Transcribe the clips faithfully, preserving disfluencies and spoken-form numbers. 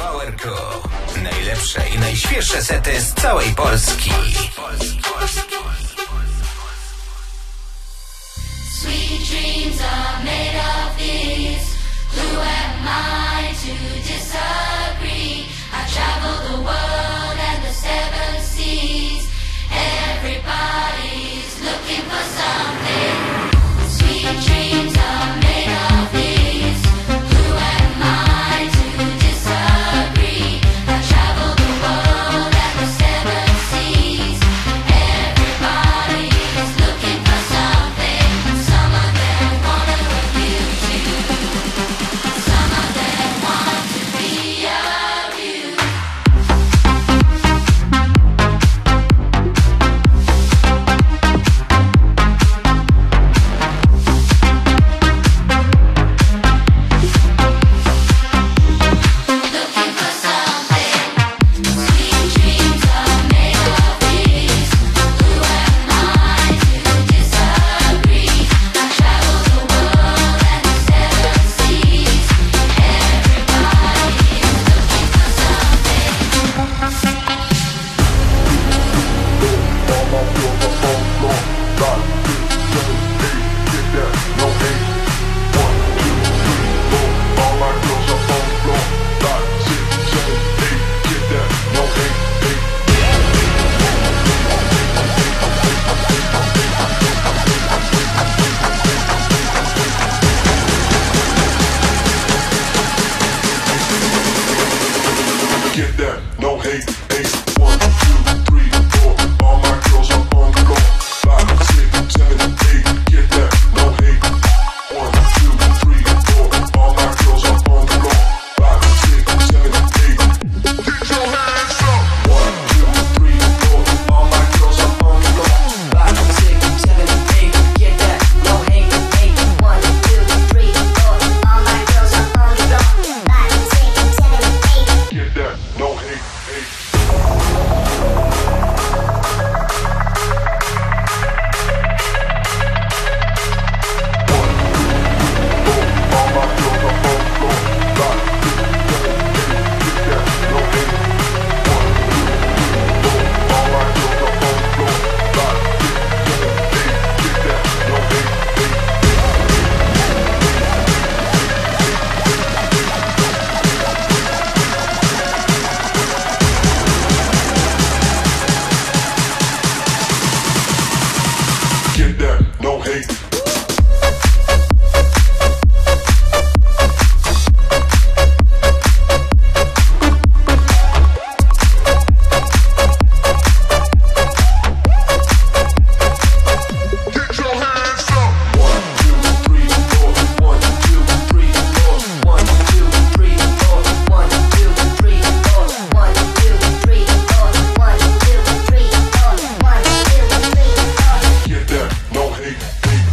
Power Q. Najlepsze i najświeższe sety z całej Polski. Sweet dreams are made of these. Who am I to disagree? I travel the world and the seven seas. Everybody's looking for something. Sweet dreams are made of these. Who am I to disagree? I travel the world and the seven seas. Everybody's looking for something. Some of them wanna abuse you. Some of them want to be abused. Looking for something. Sweet dreams are made of these. Who am I to disagree? I travel the world and the seven seas. Everybody is looking for something. Get that, no hate, eight, one, two, three, four. All my girls are on the floor. Five, six, seven, eight. Get that, no hate. One, two, three, four. All my girls are on the floor. Five, six, seven, eight. Get your hands up. One, two, three, four. All my girls are on the floor. Five, six, seven, eight, get that, no hate, eight. One, two, three, four, all my girls are on the floor. Five, six, seven, eight. Get that, no hate, eight. All my girls are on the floor. Five, six, seven, eight. Get that, no hate. One, two, four. All my girls are on the floor. Five, six, seven, eight. Get that, no hate, eight. Get that, no hate. Get your hands up. One, two, three, four. One, two, three, four. One, two, three, four. One, two, three, four. One, two, three, four. One, two, three, four. One, two, three, four. Get that, no hate, eight.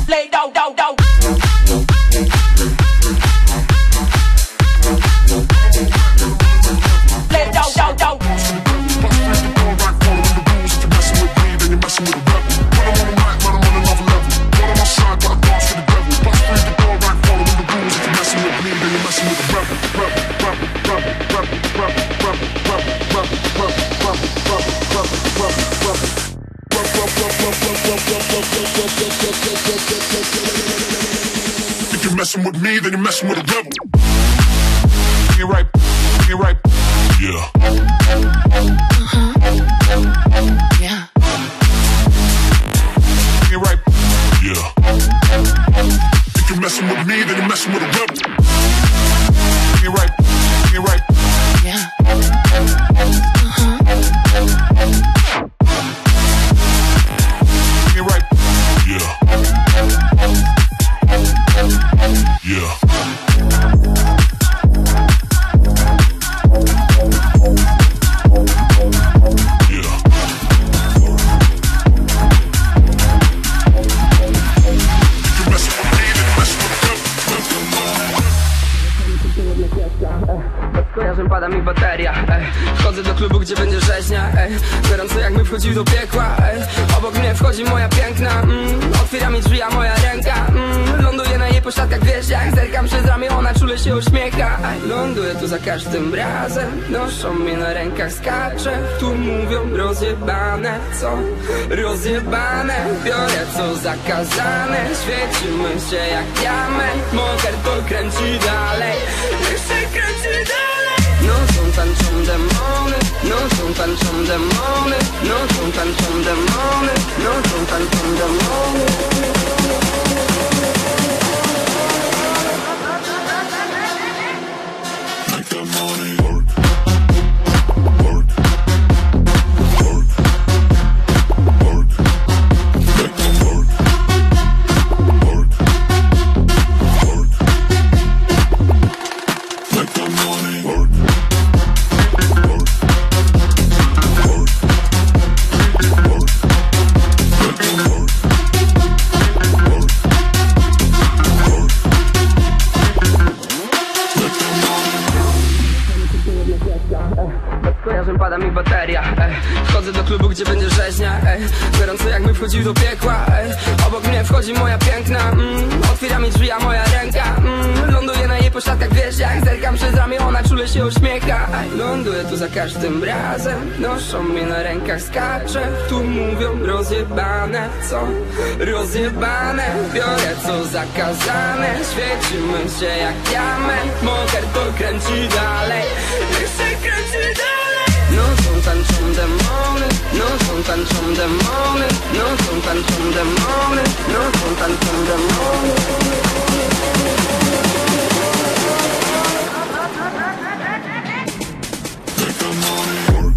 lay down, down, down. Lay down, down, down. If you're messing with me, then you're messing with a rebel. You're right, you're right. Yeah. Uh-huh. Yeah. You're right. Yeah. If you're messing with me, then you're messing with a rebel. You're right, you're right. Yeah. Uh-huh. You're right. Yeah. Yeah. Kojarzem pada mi bateria, ej. Wchodzę do klubu, gdzie będzie rzeźnia, ej. Gorąco jakby wchodził do piekła, ej. Obok mnie wchodzi moja piękna, mm. Otwiera mi drzwi, a moja ręka mm. Ląduję na jej pośladkach, wiesz jak zerkam przez ramię, ona czule się uśmiecha, ej. Ląduję tu za każdym razem, noszą mnie na rękach, skaczę. Tu mówią rozjebane, co? Rozjebane. Biorę co zakazane, świecimy się jak diament. Moker to kręci dalej, niech się kręci dalej. Nocą tańczą demony, nocą tańczą demony, nocą tańczą demony, nocą tańczą demony. Make that money work, work, work, work. Make that work, work, work. Make that money work. Kojarzem pada mi bateria, ej. Wchodzę do klubu, gdzie będzie rzeźnia, ej. Gorąco jakby wchodził do piekła, ej. Obok mnie wchodzi moja piękna, mm. Otwiera mi drzwi, a moja ręka mm. Ląduję na jej pośladkach, wiesz jak zerkam przez ramię, ona czule się uśmiecha, ej. Ląduję tu za każdym razem, noszą mnie na rękach, skaczę. Tu mówią rozjebane, co? Rozjebane. Biorę co zakazane, świecimy się jak diament. Moker to kręci dalej, niech się kręci dalej. Nocą tańczą demony, nocą tańczą demony, nocą tańczą demony, nocą tańczą demony. Make that money work.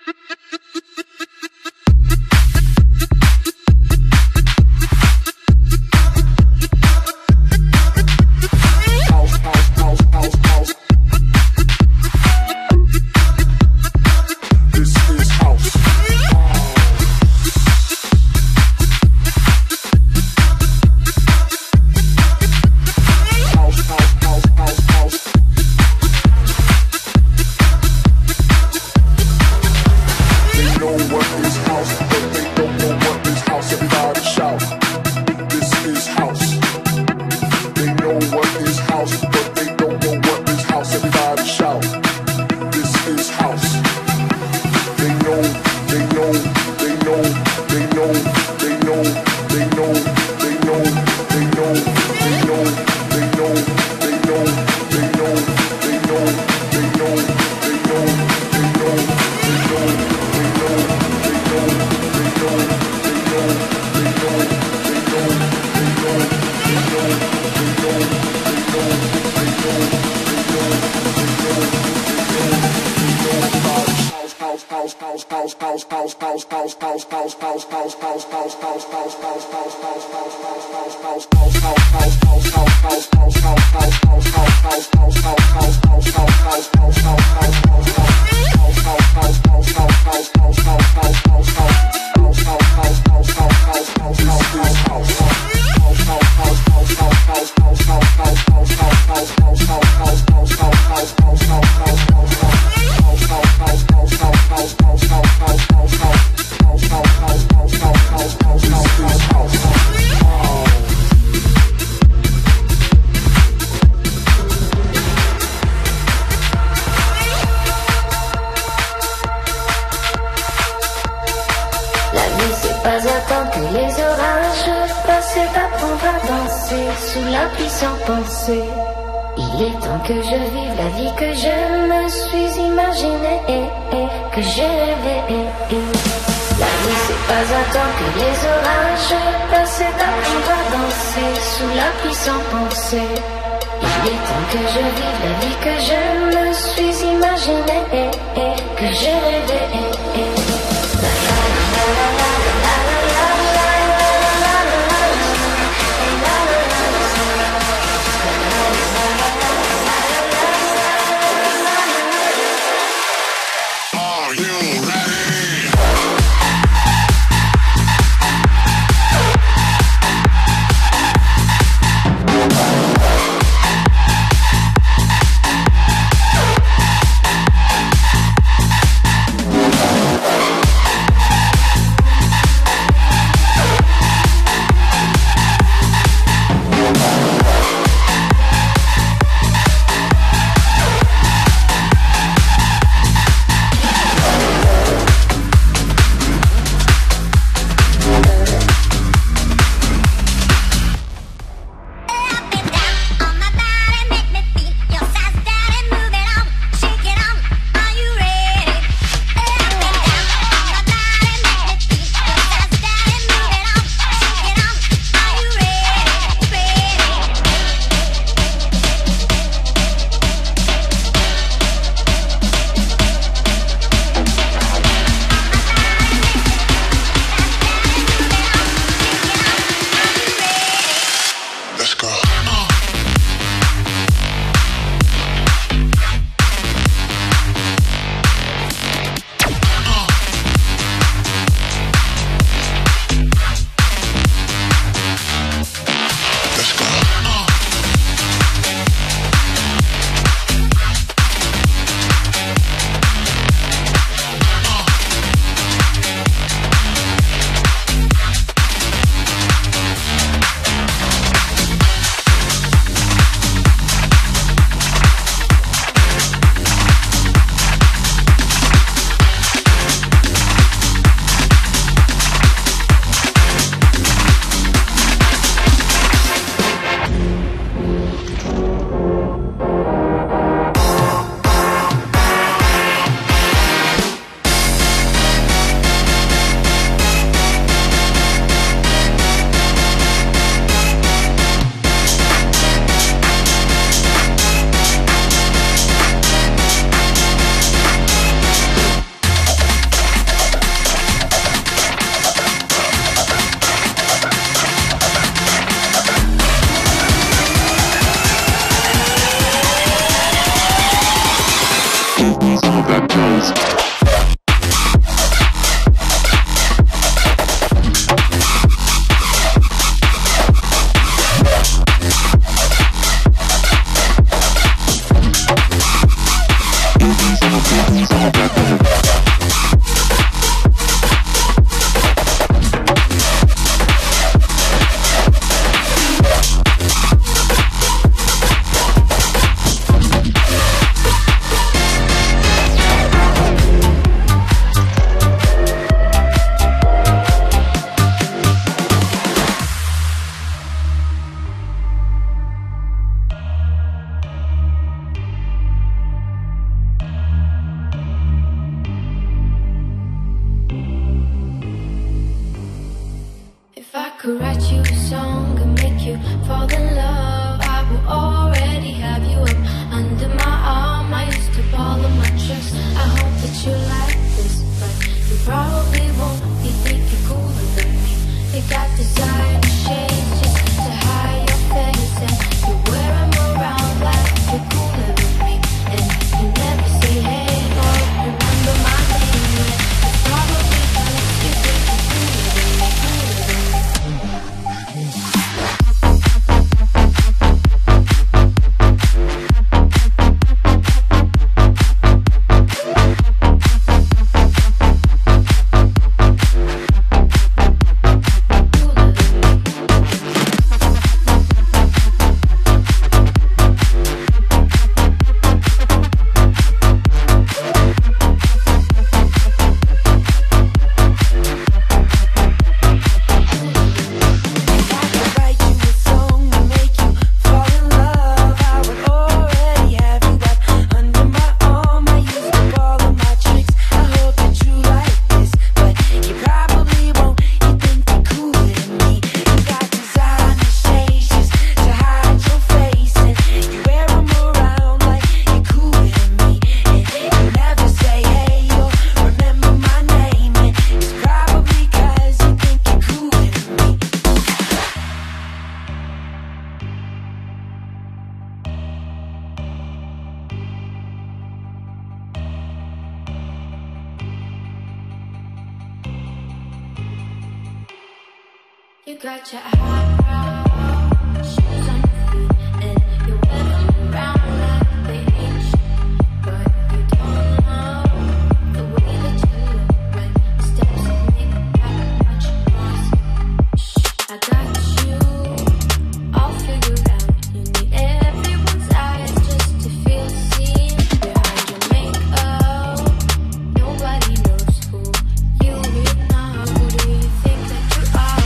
We'll Could write you a song and make you fall in love. I will already have you up under my arm. I used to follow my tricks. I hope that you like this, but you probably won't. You think you're cooler than me. You got designer shades just to hide your face, and you wear them around like you're cooler than me. And you never say hey or remember my name. And it's probably because you think you're cooler than me, cooler than me. You got your high shoes on your feet, and you wear them around like they ain't shit. But you don't know the way that you look when the steps make that much noise. Shh, I got you all figured out. You need everyone's eyes just to feel seen. Behind your makeup, nobody knows who you really are. Who do you think that you are?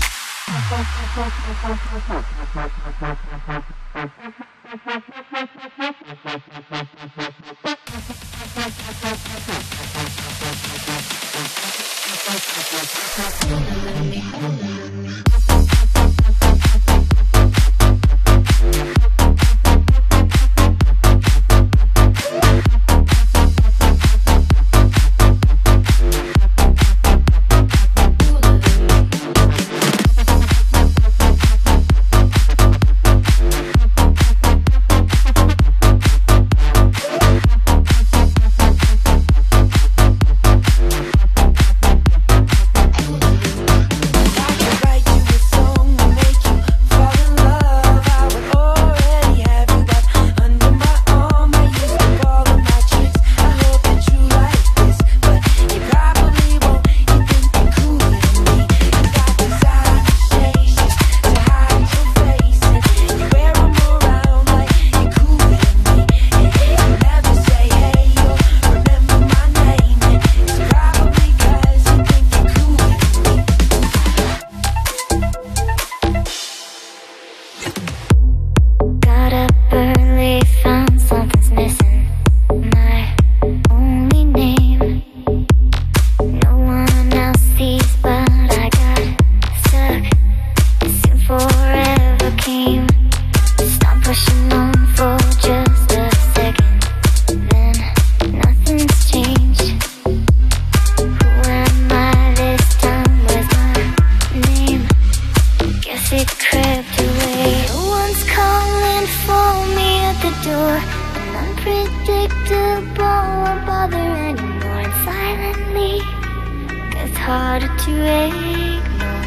harder to ignore.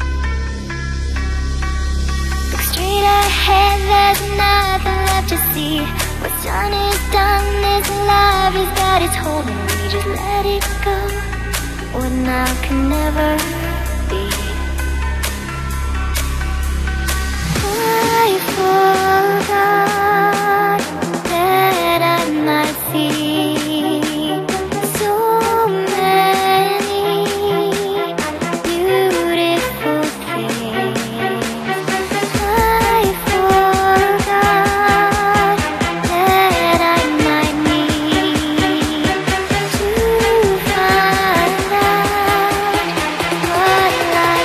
Look straight ahead, there's nothing left to see. What's done is done, this love has got its hold on me. just let it go when now can never be. I forgot that I might see so many beautiful things. I forgot that I might need to find out what life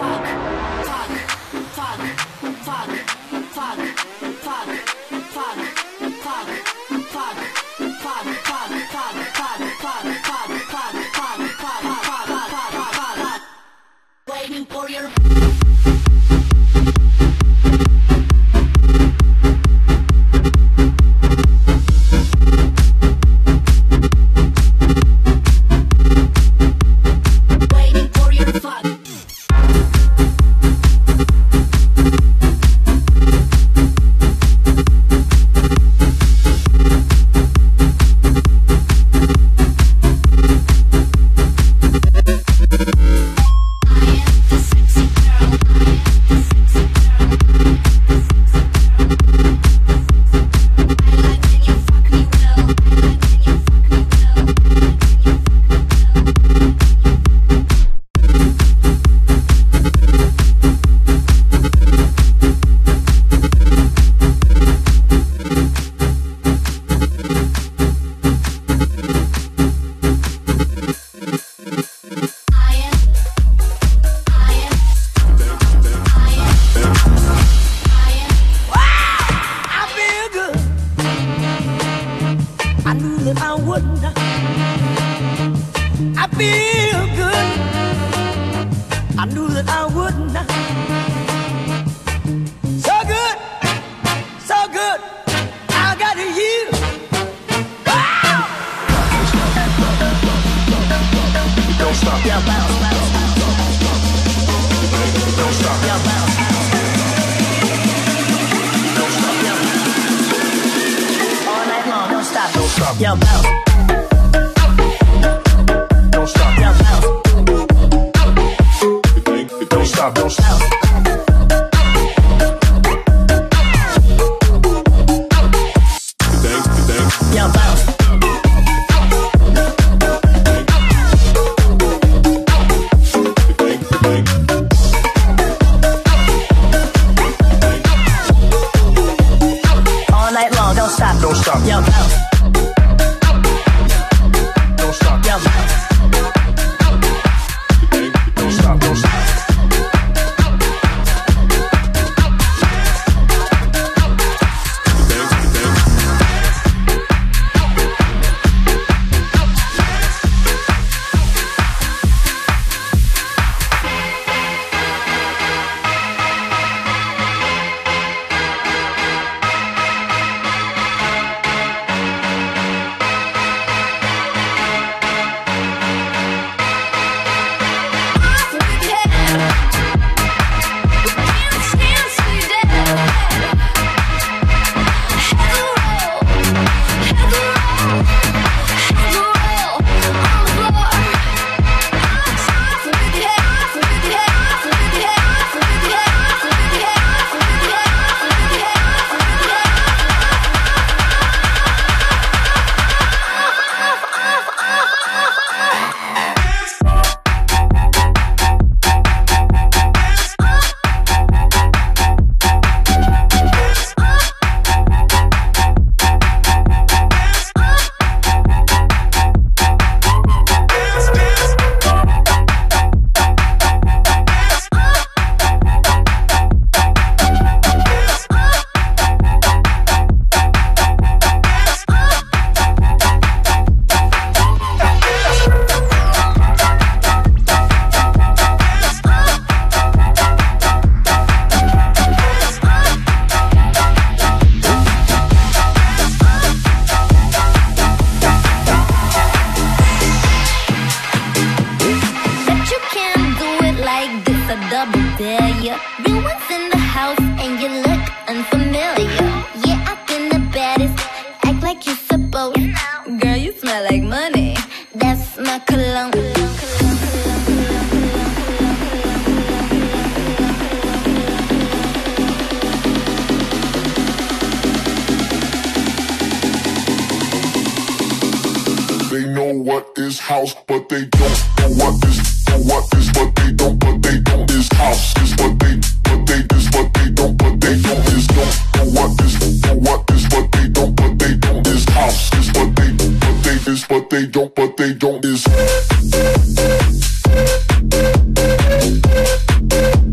Waiting for your waiting for your fuck. Yo, bounce. Don't stop. Yo, bounce. Don't stop. Don't stop. Yo, bounce. All night long, don't stop. Don't stop. Yo, bounce. Don't stop. Yo, bounce. Don't stop. Don't stop. But you can't do it like this, a double dare. Real ones in the house and you look unfamiliar. Yeah, acting the baddest, act like you supposed. Girl, you smell like money. That's my cologne. They know what is house, but they don't know what is, know what is, but they don't, but they don't is house. Is what they, but they is what they don't, but they don't is don't know what is, know what is, but they don't, but they don't is house. Is what they, but they is, but they don't, but they don't is.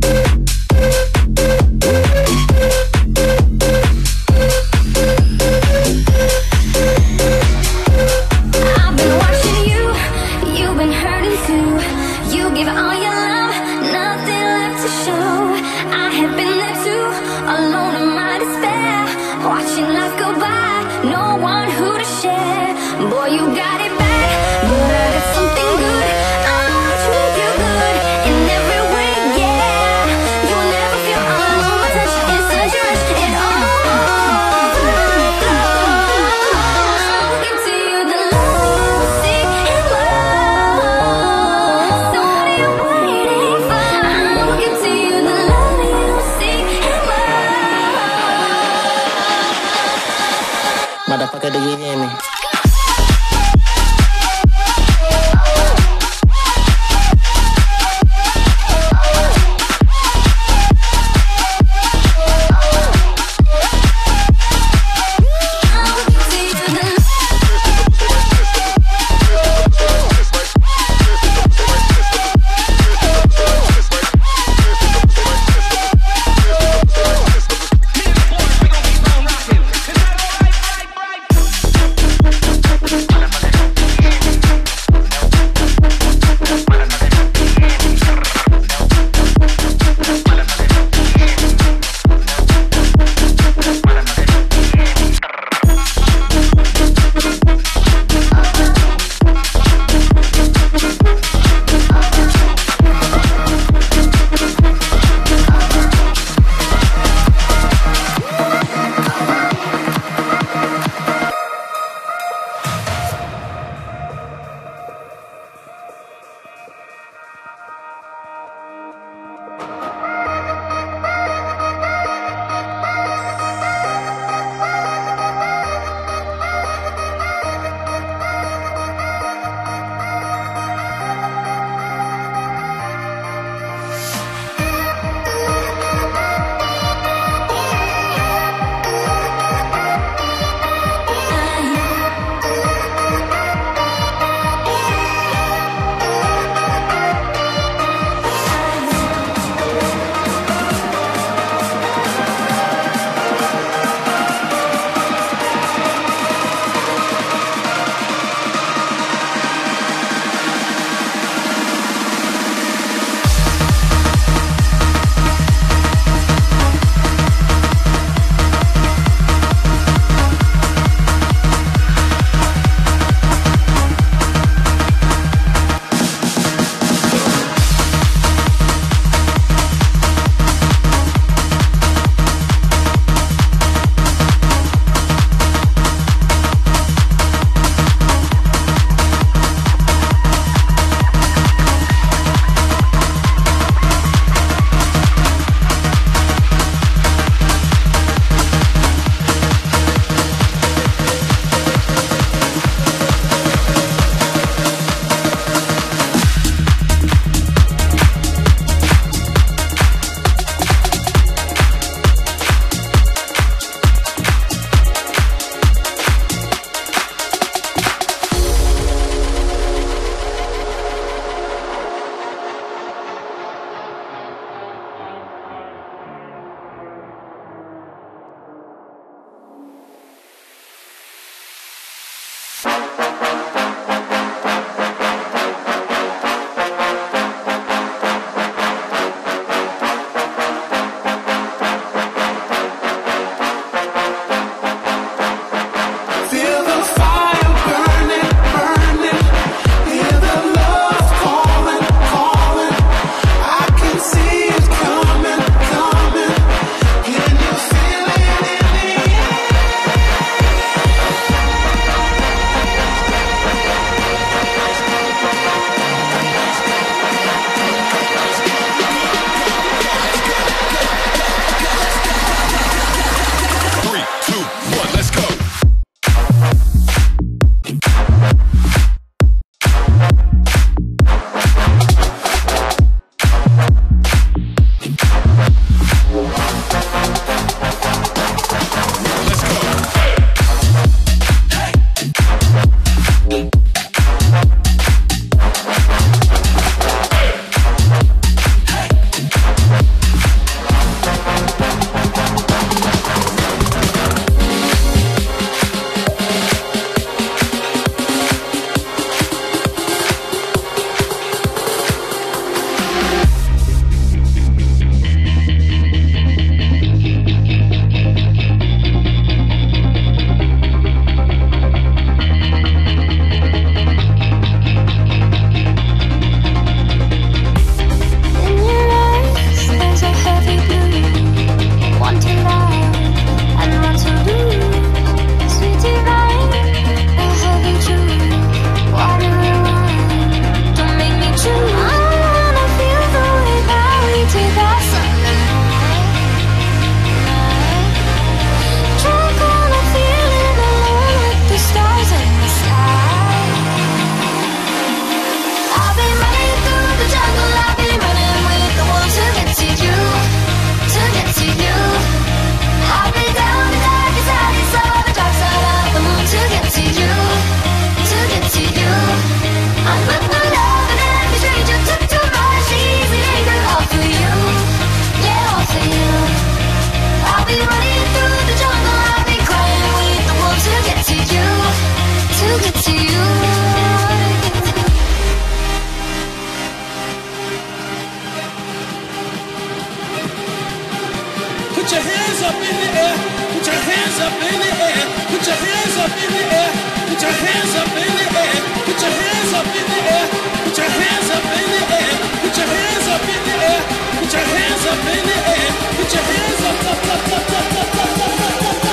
Put your hands up in the air. Put your hands up in the air. Put your hands up in the air. Put your hands up in the air. Put your hands up in the air. Put your hands up in the air. Put your hands up in the air. Put your hands up in the air. Put your hands up, up, up, up, up, up, up, up, up, up, up.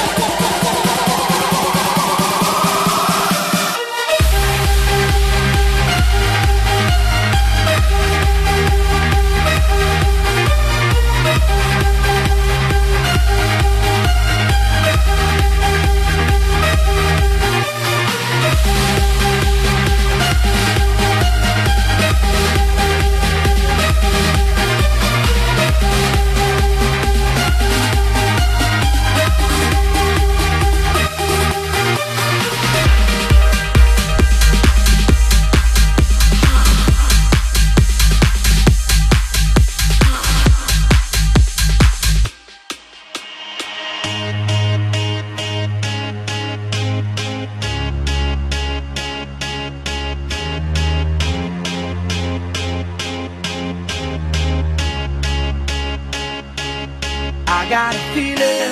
I got a feeling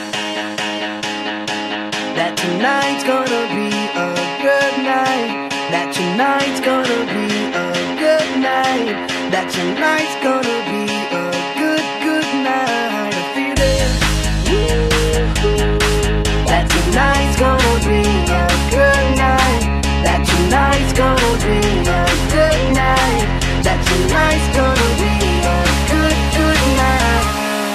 that tonight's gonna be a good night. That tonight's gonna be a good night. That tonight's gonna be a good, good night. A feeling that tonight's gonna be a good night. That tonight's gonna be a good night. That tonight's gonna be a good, good night.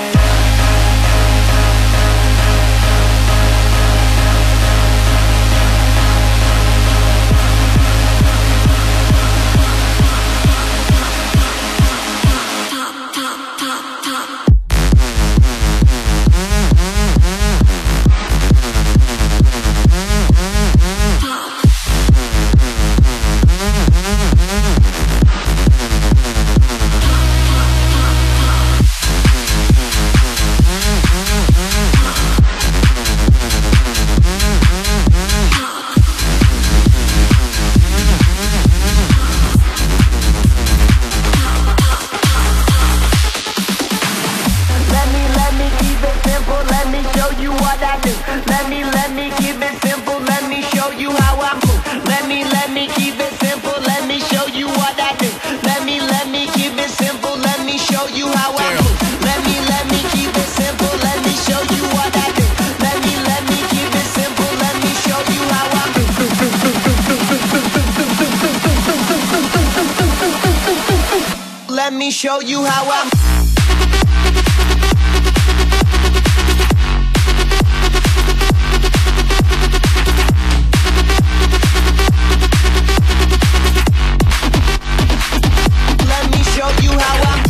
Let me show you how I'm. Let me show you how I'm.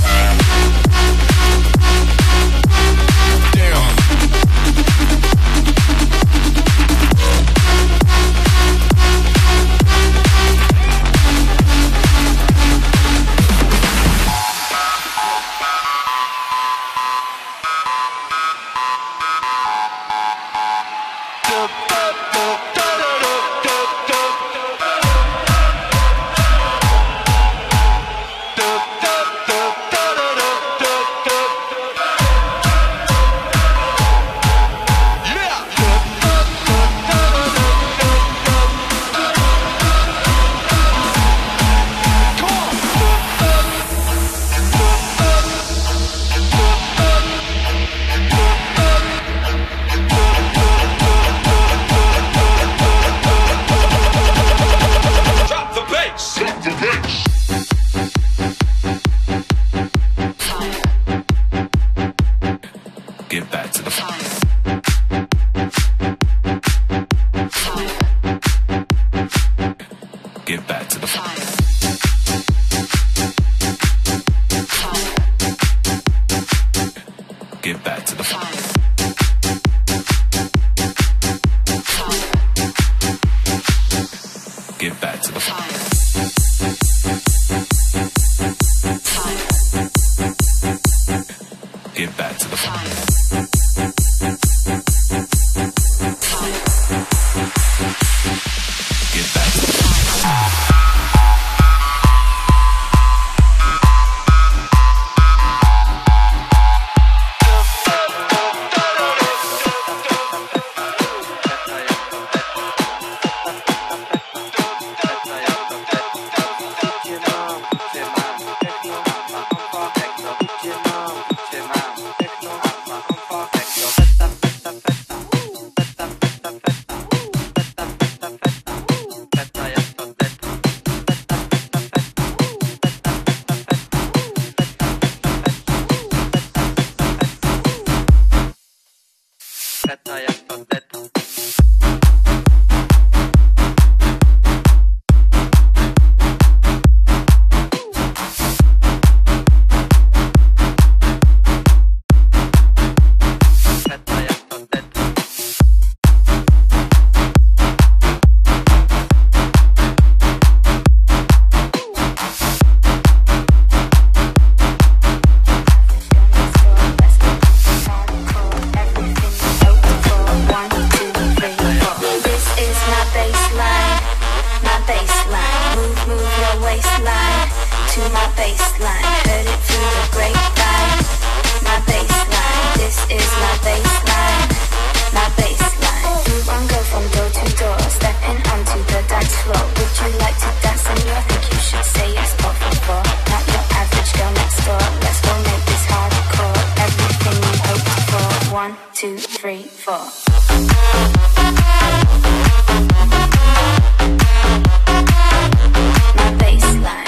two, three, four. My baseline.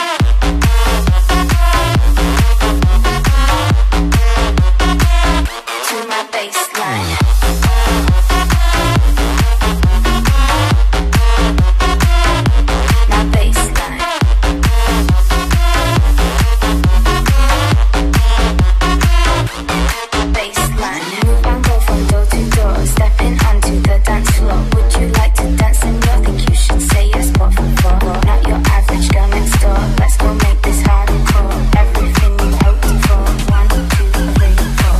To my baseline. My baseline. Baseline. Move and go from door to door, stepping onto the dance floor. Would you like to dance? And you think you should say yes, but for four. Not your average girl next door. Let's go make this hardcore. Everything you hoped for. One, two, three, four.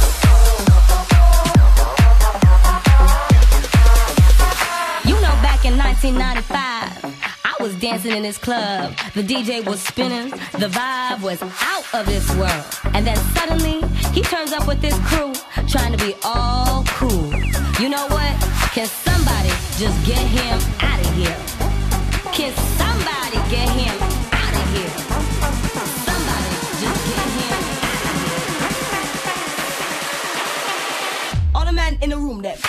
You know, back in nineteen ninety-five, I was dancing in this club. The D J was spinning, the vibe was out of this world. And then suddenly, he turns up with this crew, trying to be all cool. You know what? Can somebody just get him out of here? Can somebody get him out of here? Somebody just get him out of here. All the men in the room then.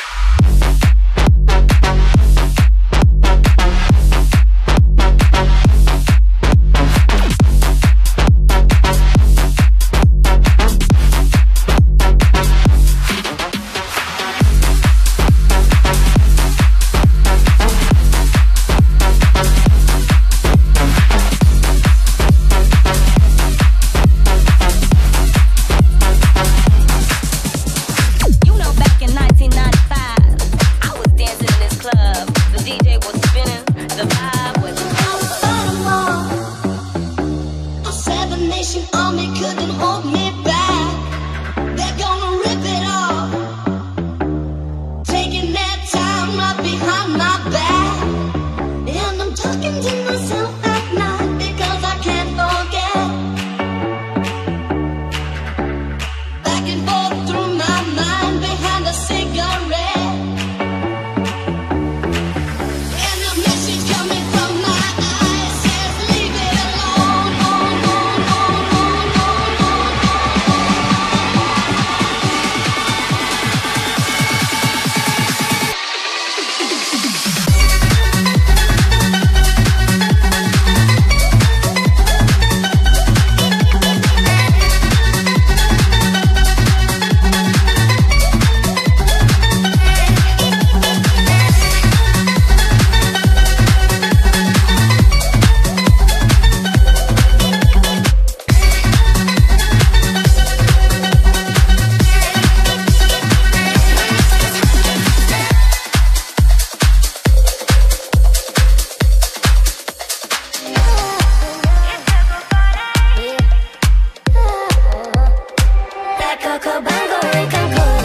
You know, back in nineteen ninety-five, I was dancing in this club. The D J was spinning, the vibe was A seven nation army couldn't hold me back. They're gonna rip it off, taking their time right behind my back. And I'm talking to myself at night because I can't forget. Back and forth through my mind behind a cigarette. And a message coming from my eyes says, leave it alone. That Coco Bongo in Cancun.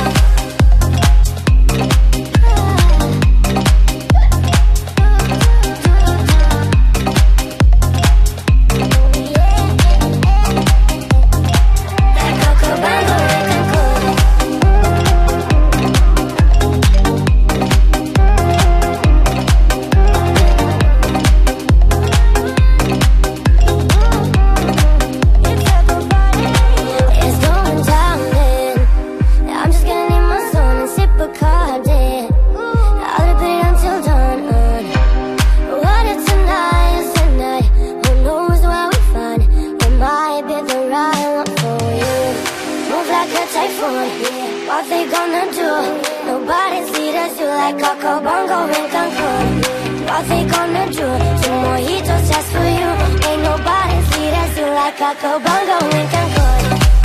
That Coco Bongo in Cancun. It's going down then. I'm just gonna need my son and sip a card in. I'll put it until dawn. What if tonight is the night? Who knows where we find? It might be the right one for you. Move like a typhoon. What they gonna do? Nobody see that you like Coco Bongo in Cancun. What they gonna do? Two mojitos just for you. Ain't nobody see that you like Coco Bongo in Cancun.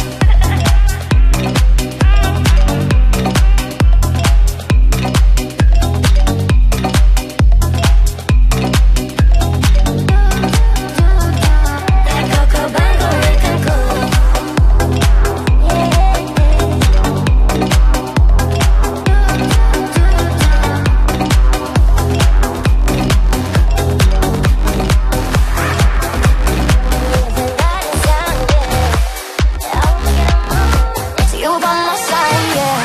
That Coco Bongo in Cancun. You by my side, yeah.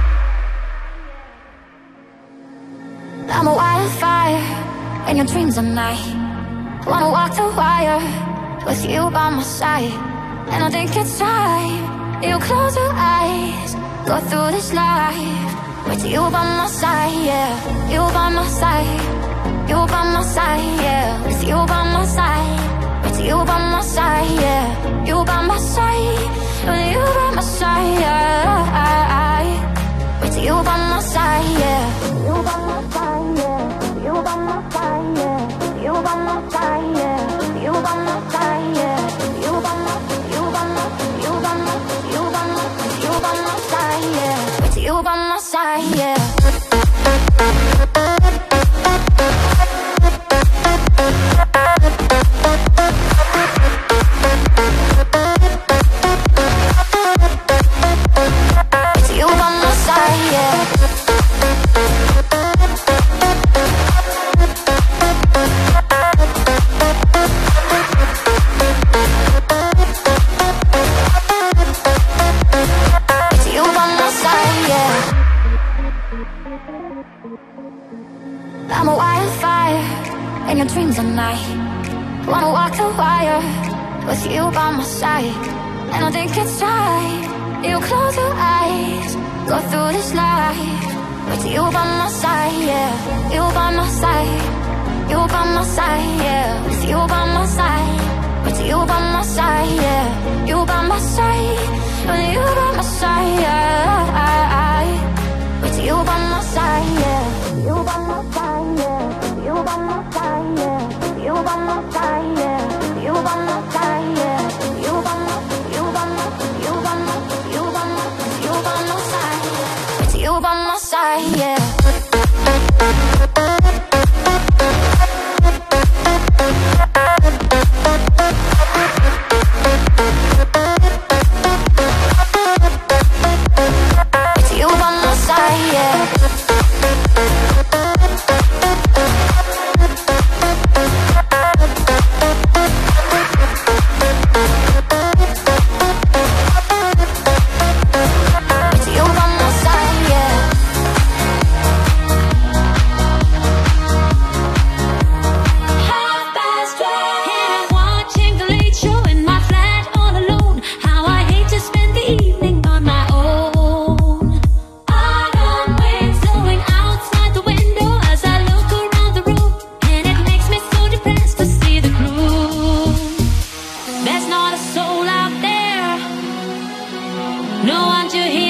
I'm a wildfire in your dreams at night. Wanna walk the wire with you by my side. And I think it's time you close your eyes eyes, go through this life with you by my side, yeah. You by my side, you by my side, yeah. With you by my side, with you by my side, yeah. You by my side, with you by my side, yeah. With you by my side, yeah. You by my side, yeah. You by my side, yeah. You by my side, yeah. You by my side, yeah. You by my, you by my, you by my, you by my, you by my side, yeah. With you by my side, yeah. I'm a wildfire in your dreams at night. Wanna walk the wire with you by my side. And I think it's right, you close your eyes, go through this life with you by my side, yeah. You by my side, you by my side, yeah. With you by my side, with you by my side, yeah. You by my side, with you by my side, yeah. With you by my side, yeah. You by my side, yeah. You by my side, yeah. You by my side, yeah. You by my side, yeah. You by my, you by my, you by my, you by my, you by my side. With you by my side, yeah. No one to hear.